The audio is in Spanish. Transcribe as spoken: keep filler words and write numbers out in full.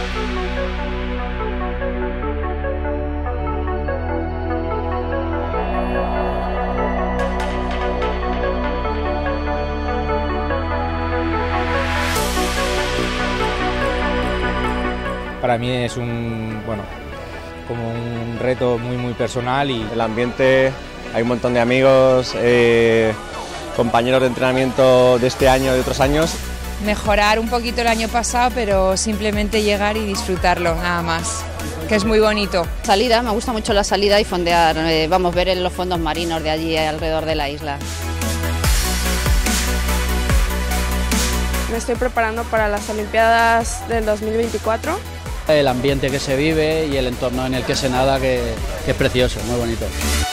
Para mí es un, bueno, como un reto muy muy personal y el ambiente, hay un montón de amigos, eh, compañeros de entrenamiento de este año y de otros años. Mejorar un poquito el año pasado, pero simplemente llegar y disfrutarlo, nada más, que es muy bonito. Salida, me gusta mucho la salida y fondear, eh, vamos, ver en los fondos marinos de allí alrededor de la isla. Me estoy preparando para las Olimpiadas del dos mil veinticuatro. El ambiente que se vive y el entorno en el que se nada, que, que es precioso, muy bonito.